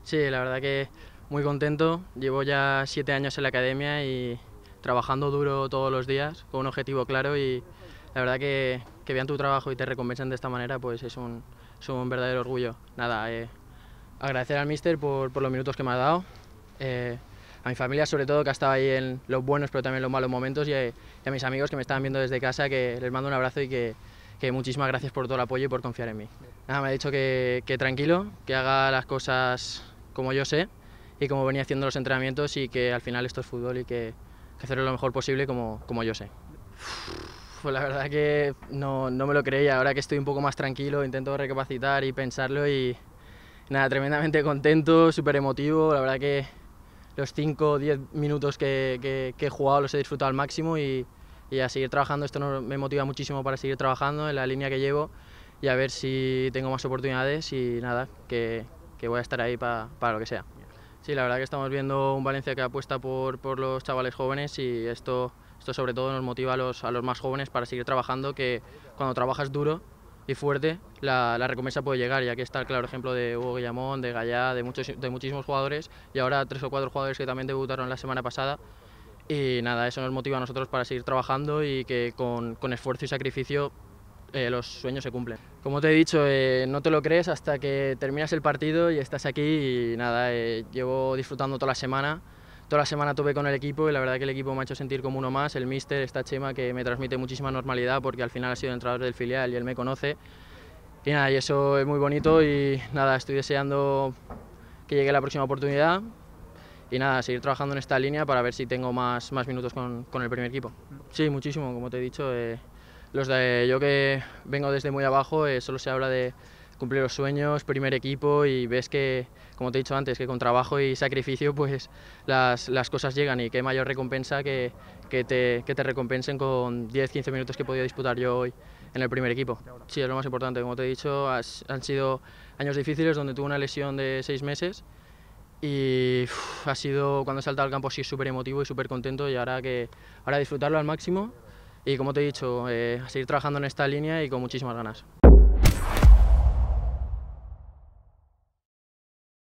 Sí, la verdad que muy contento. Llevo ya 7 años en la academia y trabajando duro todos los días con un objetivo claro y la verdad que vean tu trabajo y te recompensen de esta manera pues es un verdadero orgullo. Nada, agradecer al míster por los minutos que me ha dado, a mi familia sobre todo que ha estado ahí en los buenos pero también en los malos momentos y a mis amigos que me estaban viendo desde casa que les mando un abrazo y que muchísimas gracias por todo el apoyo y por confiar en mí. Nada, me ha dicho que tranquilo, que haga las cosas como yo sé y como venía haciendo los entrenamientos y que al final esto es fútbol y que hacerlo lo mejor posible como yo sé. Pues la verdad que no me lo creía, ahora que estoy un poco más tranquilo intento recapacitar y pensarlo y nada, tremendamente contento, súper emotivo, la verdad que los 5 o 10 minutos que he jugado los he disfrutado al máximo y a seguir trabajando, esto me motiva muchísimo para seguir trabajando en la línea que llevo y a ver si tengo más oportunidades y nada, que voy a estar ahí para lo que sea. Sí, la verdad que estamos viendo un Valencia que apuesta por los chavales jóvenes y esto sobre todo nos motiva a los más jóvenes para seguir trabajando, que cuando trabajas duro y fuerte la recompensa puede llegar, y aquí está el claro ejemplo de Hugo Guillamón, de Gallá, de muchísimos jugadores y ahora 3 o 4 jugadores que también debutaron la semana pasada y nada, eso nos motiva a nosotros para seguir trabajando y que con esfuerzo y sacrificio los sueños se cumplen. Como te he dicho, no te lo crees hasta que terminas el partido y estás aquí y nada, llevo disfrutando toda la semana tuve con el equipo y la verdad que el equipo me ha hecho sentir como uno más, el míster, esta Chema que me transmite muchísima normalidad porque al final ha sido entrenador del filial y él me conoce y nada, y eso es muy bonito y nada, estoy deseando que llegue la próxima oportunidad y nada, seguir trabajando en esta línea para ver si tengo más minutos con el primer equipo. Sí, muchísimo, como te he dicho, yo que vengo desde muy abajo, solo se habla de cumplir los sueños, primer equipo y ves que, como te he dicho antes, que con trabajo y sacrificio pues las cosas llegan y qué mayor recompensa que te recompensen con 10-15 minutos que he podido disputar yo hoy en el primer equipo. Sí, es lo más importante, como te he dicho, han sido años difíciles donde tuve una lesión de 6 meses y ha sido, cuando he saltado al campo, sí, súper emotivo y súper contento y ahora disfrutarlo al máximo y como te he dicho, a seguir trabajando en esta línea y con muchísimas ganas.